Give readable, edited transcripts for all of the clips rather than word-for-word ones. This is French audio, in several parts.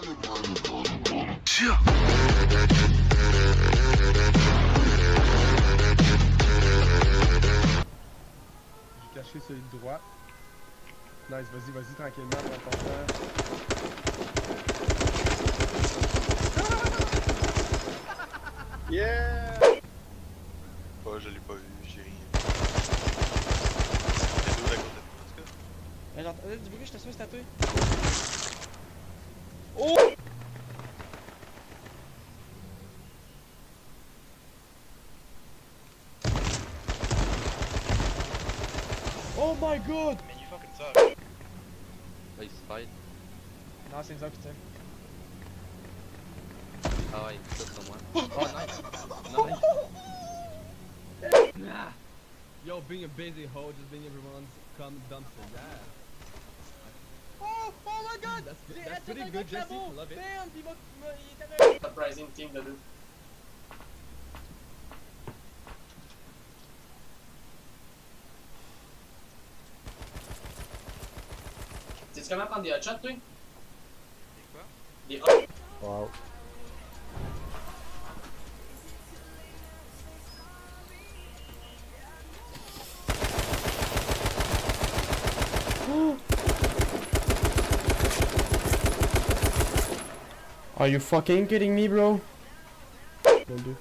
Tiens. J'ai caché celui de droite. Nice, vas-y, tranquillement, prends ton temps. Yeah! Oh, je l'ai pas vu, j'ai rien. C'est d'où la côté en tout cas? J'entendais du bruit, je t'assure, c'est tatoué. Oh! Oh my god! Mais il est fucking ça. Là, il se fight. Non, c'est nous autres qui tirent. Ah ouais, il sur moi. Oh nice! Nice! Ah. Yo, being a busy hoe, just being everyone's cum dumpster, yeah. Oh my god! That's pretty good, Jesse, I love it. Bam! Puis il était Surprising team de deux. Sais-tu comment prendre des hotshots, toi? Des quoi? Des hotshots. Wow. Are you fucking kidding me, bro? Mon dieu.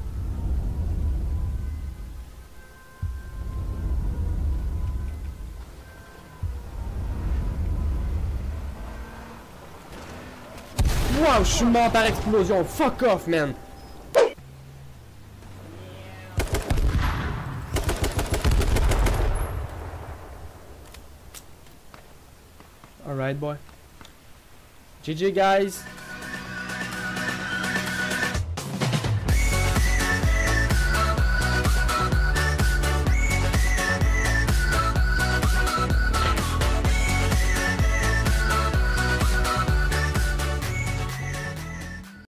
Wow, je suis mort par explosion. Fuck off, man. Alright, boy. GG, guys.